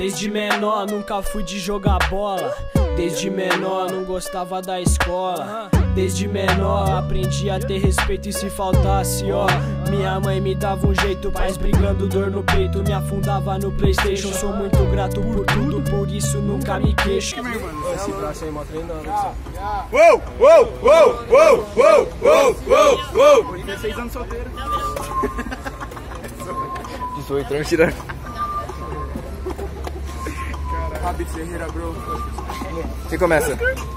Desde menor nunca fui de jogar bola. Desde menor não gostava da escola. Desde menor aprendi a ter respeito e se faltasse, ó, minha mãe me dava um jeito, pais brigando, dor no peito, me afundava no PlayStation. Sou muito grato por tudo, por isso nunca me queixo. Esse braço aí, mó treinando. Uou, uou, uou, uou, uou, uou, uou, uou. Por 16 anos solteiro. 18 anos tirando. Rabi Ferreira, bro. Quem começa?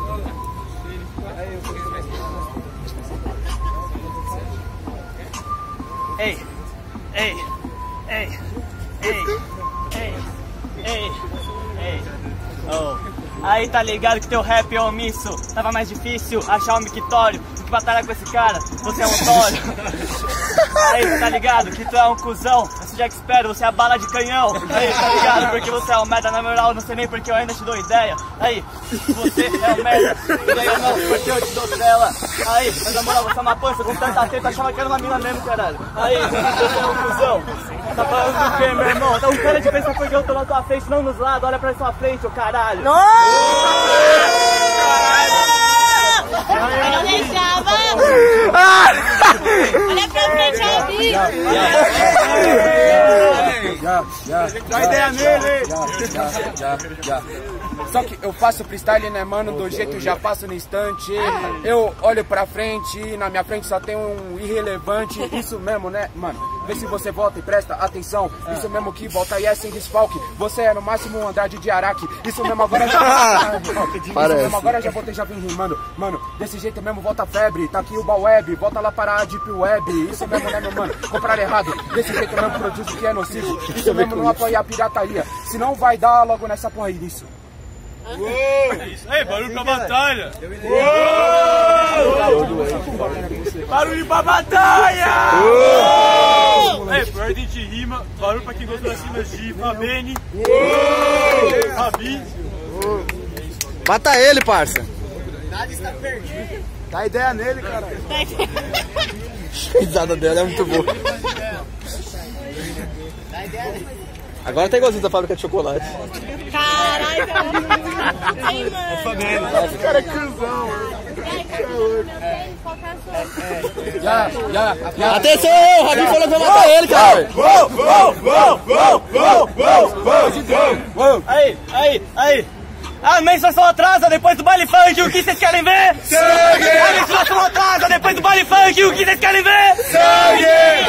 Ei, ei, ei, ei, ei, ei, ei, oh. Aí tá ligado que teu rap é omisso. Tava mais difícil achar um mictório do que batalhar com esse cara, você é um otário. Aí tá ligado que tu é um cuzão, eu sou Jack Sparrow, você é a bala de canhão. Aí tá ligado porque você é um merda, na moral não sei nem porque eu ainda te dou ideia. Aí, você é um merda, ideia não, porque eu te dou tela. Aí, mas na moral você é uma pança com tanta teta, achava que era uma mina mesmo, caralho. Aí, você é um cuzão. Tá falando do quê, meu irmão? Tá um cara de pensar porque eu tô na tua frente, não nos lados, olha pra sua frente, ô caralho. Eu não deixava. Olha pra frente, Albi. Dá ideia nele. Só que eu faço freestyle, né, mano? Do jeito já passo no instante. Eu olho pra frente e na minha frente só tem um irrelevante. Isso mesmo, né, mano? Vê se você volta e presta atenção. Isso mesmo que volta e é sem desfalque. Você é no máximo um Andrade de Araque. Isso mesmo agora já. Isso mesmo agora já voltei, já vim rimando. Mano, desse jeito mesmo volta a febre. Tá aqui o Baweb, volta lá para a Deep Web. Isso mesmo, né, meu mano? Comprar errado. Desse jeito mesmo produz o que é nocivo. Isso mesmo não apoia a pirataria. Senão vai dar logo nessa porra aí disso. Ei, barulho pra batalha! Barulho pra batalha! Ei, por ordem de rima, barulho pra quem gostou das rimas de Fabene, Rabi. Mata ele, parça! Nada está perdido. Dá ideia nele, caralho. A risada dela é muito boa. Dá ideia nele. Agora tá igualzinho da fábrica de chocolate. Caralho, ai, mano. Esse cara é cruzão, Atenção, o Rabi falou que vai matar ele, cara. Aí. A menstruação atrasa depois do baile funk, o que vocês querem ver? Sangue! A menstruação atrasa depois do baile funk, o que vocês querem ver? Sangue!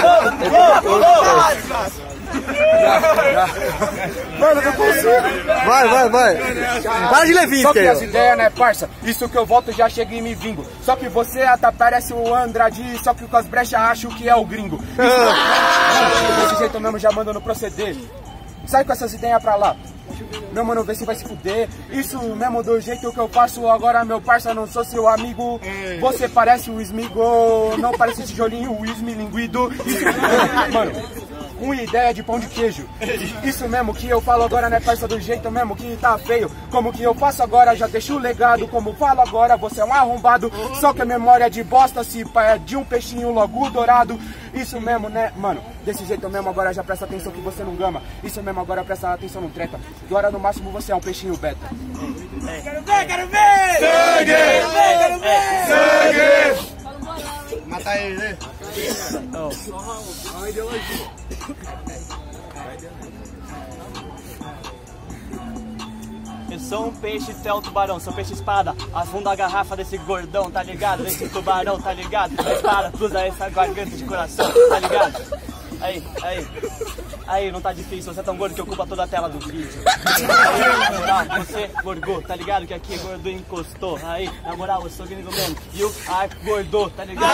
Mano, não consigo. Vai. Para de levinho, só que as ideias, né, parça? Isso que eu volto já chego e me vingo. Só que você até parece o Andrade, só que com as brechas acho que é o gringo. Desse jeito mesmo já mando no proceder. Sai com essas ideias pra lá. Meu mano, vê se vai se fuder. Isso mesmo do jeito que eu faço agora, meu parça, não sou seu amigo. Você parece o Smigo, não parece tijolinho, o esmilinguido. Isso, mano, uma ideia de pão de queijo. Isso mesmo que eu falo agora, né, parça, do jeito mesmo que tá feio. Como que eu faço agora, já deixo o legado. Como falo agora, você é um arrombado. Só que a memória de bosta se é de um peixinho logo dourado. Isso mesmo, né, mano? Desse jeito mesmo agora já presta atenção que você não gama. Isso mesmo agora presta atenção, não treta. Agora no máximo você é um peixinho beta. Quero ver! Sangue! Sangue! Mata ele, né? Uma ideologia. Eu sou um peixe, tu é um tubarão, sou peixe espada. Afunda a garrafa desse gordão, tá ligado? Desse tubarão, tá ligado? Espada, cruza essa garganta de coração, tá ligado? Aí, não tá difícil, você é tão gordo que ocupa toda a tela do vídeo. Aí, na moral, você gorgou, tá ligado? Que aqui gordo encostou. Aí, na moral, eu sou gringo mesmo. E o ai, gordou, tá ligado?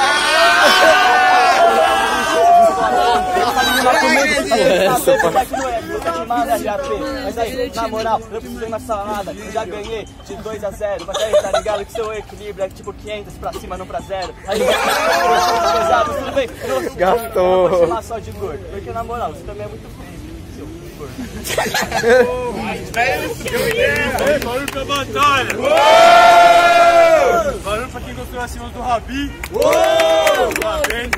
Mas aí, na moral, eu precisei na salada. Eu já ganhei de 2-0. Mas aí, tá ligado? Que seu equilíbrio é tipo 500 pra cima, não pra 0. Aí, pesado, tudo bem? Gastou. Eu vou chamar só de gordo, porque na moral, você também é muito feio, seu gordo. Barulho pra batalha! Barulho pra quem gostou acima do Rabi! Fabene!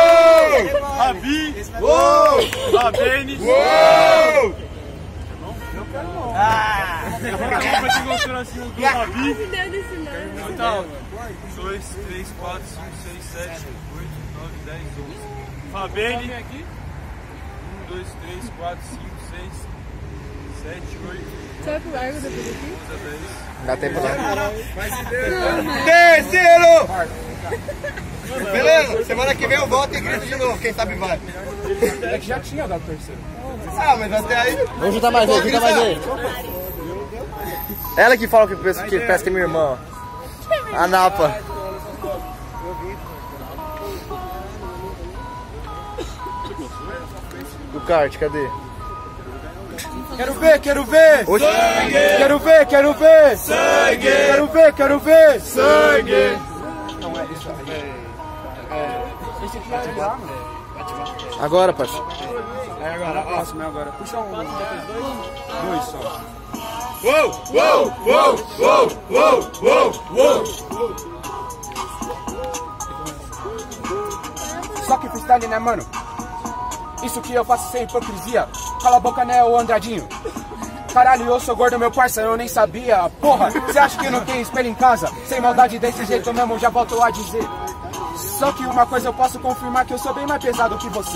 Rabi! Fabene! Barulho pra quem gostou acima do Rabi. Então, 2, 3, 4, 5, 6, 7, 8, 9, 10, 11. Fabene. 1, 2, 3, 4, 5, 6, 7, 8. Sabe pro largo depois aqui? 10. Dá tempo não. Terceiro! Beleza, semana que vem eu volto e grito de novo, quem sabe vai. É que já tinha dado terceiro. Ah, mas até aí... Vamos juntar mais aí, junta mais aí. Ela que fala que pesca minha irmã. A Napa. Do kart, cadê? Quero ver, quero ver! Oxi. Sangue! Quero ver, quero ver! Sangue! Quero ver, quero ver! Sangue! Não é isso aí. Esse aqui vai ativar, mano. Agora, parceiro. É agora, próximo é agora. Puxa um, depois dois só. Uou, uou, uou, uou, uou, uou, uou. Só que freestyle, né, mano? Isso que eu faço sem hipocrisia. Cala a boca, né, ô Andradinho? Caralho, eu sou gordo, meu parça, eu nem sabia. Porra, você acha que não tem espelho em casa? Sem maldade desse jeito mesmo, já volto a dizer. Só que uma coisa eu posso confirmar, que eu sou bem mais pesado que você.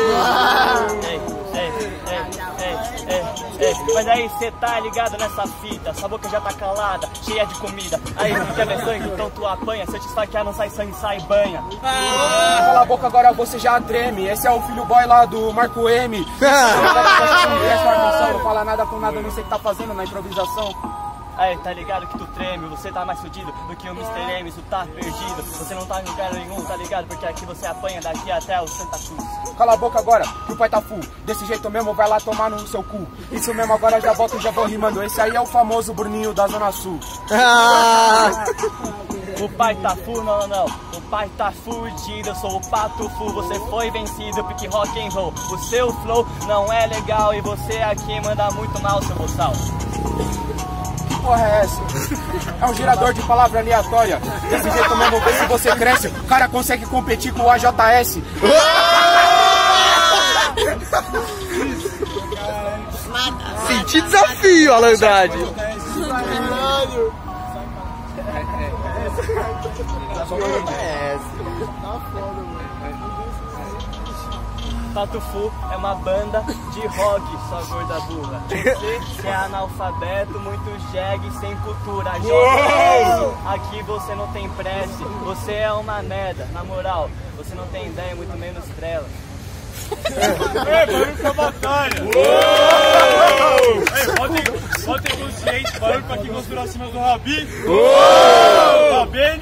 Mas aí cê tá ligado nessa fita, sua boca já tá calada, cheia de comida. Aí tu quer ver sangue, então tu apanha. Se eu te esfaquear não sai sangue, sai banha. Cala a boca, agora você já treme. Esse é o filho boy lá do Marco M. Presta atenção, não fala nada com nada, não sei o que tá fazendo na improvisação. Aí, tá ligado que tu treme, você tá mais fudido do que o Mr. M, tu tá perdido. Você não tá em lugar nenhum, tá ligado? Porque aqui você apanha daqui até o Santa Cruz. Cala a boca agora, que o pai tá full. Desse jeito mesmo, vai lá tomar no seu cu. Isso mesmo, agora já volto e já vou rimando. Esse aí é o famoso Bruninho da Zona Sul. O pai tá full, não. O pai tá fudido, eu sou o pato full. Você foi vencido, pique rock and roll. O seu flow não é legal e você aqui manda muito mal, seu boçal. Porra é essa? É um gerador de palavra aleatória. Desse jeito mesmo, vê se você cresce. O cara consegue competir com o AJS. Senti desafio, Alandade. Pato Fu é uma banda de rock, sua gorda burra. Você é analfabeto, muito jegue, sem cultura. Joga aqui você não tem prece, você é uma merda. Na moral, você não tem ideia, muito menos trela. Barulho pra batalha! Votem consciente, barulho pra quem gostou acima do Rabi! Fabene!